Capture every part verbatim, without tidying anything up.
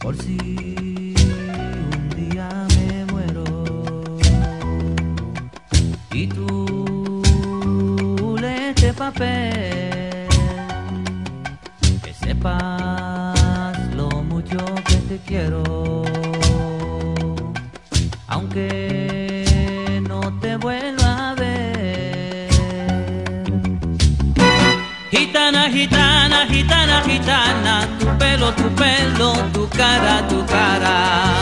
por si un día me muero y tú lees este papel, que sepas lo mucho que te quiero, aunque no te vuelva a ver. Gitana, gitana, gitana, gitana, tu pelo, tu pelo, tu cara, tu cara.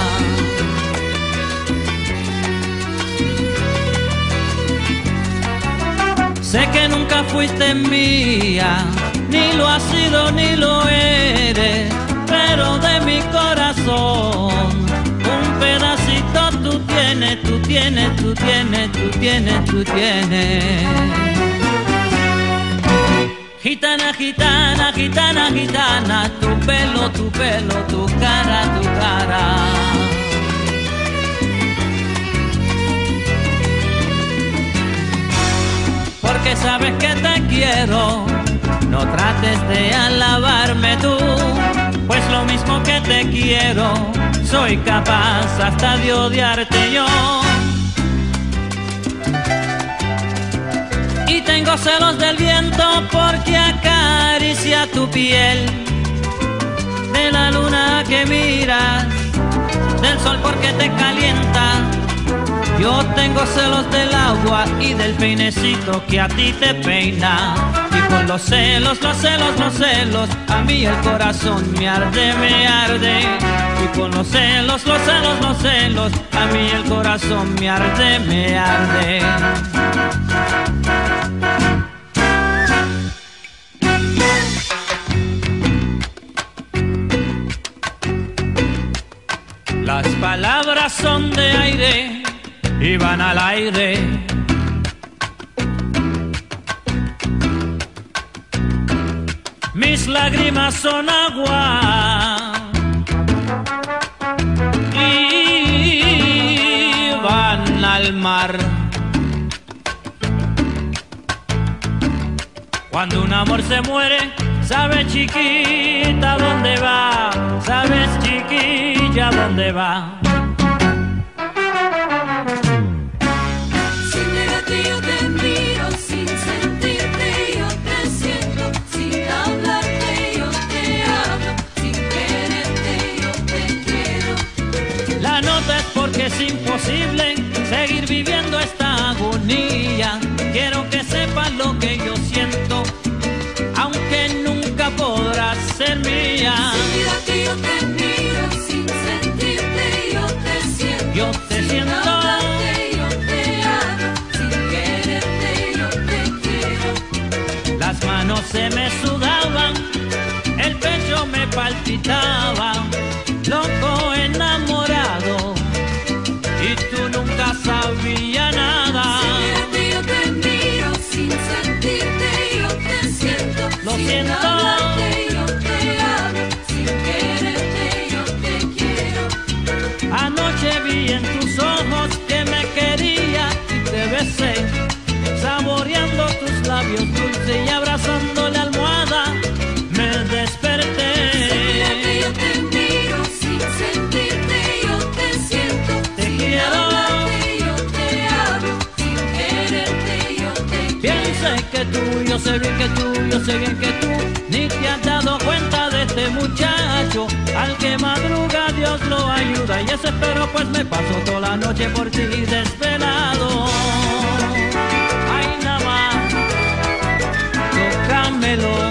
Sé que nunca fuiste mía, ni lo has sido ni lo eres, pero de mi corazón un pedacito tú tienes, tú tienes, tú tienes, tú tienes, tú tienes. Gitana, gitana, gitana, gitana, tu pelo, tu pelo, tu cara, tu cara. Porque sabes que te quiero, no trates de alabarme tú, pues lo mismo que te quiero, soy capaz hasta de odiarte yo. Y tengo celos del viento porque acaricia tu piel, de la luna que miras, del sol porque te calienta. Yo tengo celos del agua y del peinecito que a ti te peina. Y con los celos, los celos, los celos, a mí el corazón me arde, me arde. Y con los celos, los celos, los celos, a mí el corazón me arde, me arde. Las palabras son de aire y van al aire. Mis lágrimas son agua y van al mar. Cuando un amor se muere, sabes chiquita dónde va, sabes chiquilla dónde va. Porque es imposible seguir viviendo esta agonía. Quiero que sepas lo que yo siento, aunque nunca podrás ser mía. Mira que yo te miro sin sentirte, yo te siento. Yo te sin siento. Hablarte, yo te amo. Sin quererte, yo te quiero. Las manos se me sudaban, el pecho me palpitaba, loco enamorado. Y tú nunca sabías nada. Mira que yo te miro sin sentirte, yo te siento. Lo sin siento. Hablarte, yo te amo. Sin quererte, yo te quiero. Anoche vi en tus ojos que me quería y te besé, saboreando tus labios dulces y abrazando la almohada me desperté. Mira que yo te miro sin sentirte, yo te siento. Te quiero. Que tú, yo sé bien que tú, yo sé bien que tú ni te has dado cuenta de este muchacho. Al que madruga Dios lo ayuda y ese espero pues me paso toda la noche por ti desvelado. Ay, nada más, tócamelo.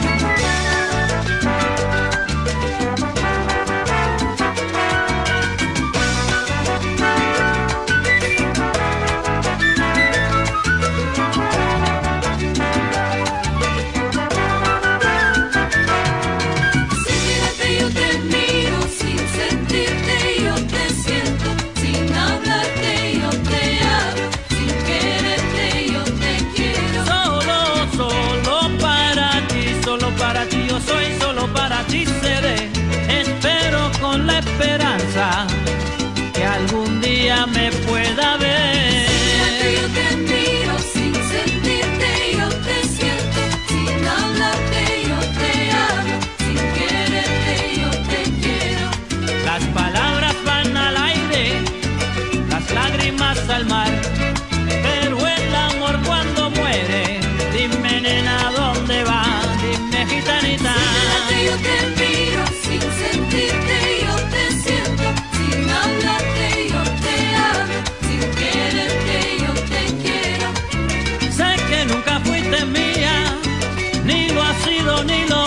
ni lo ha sido ni lo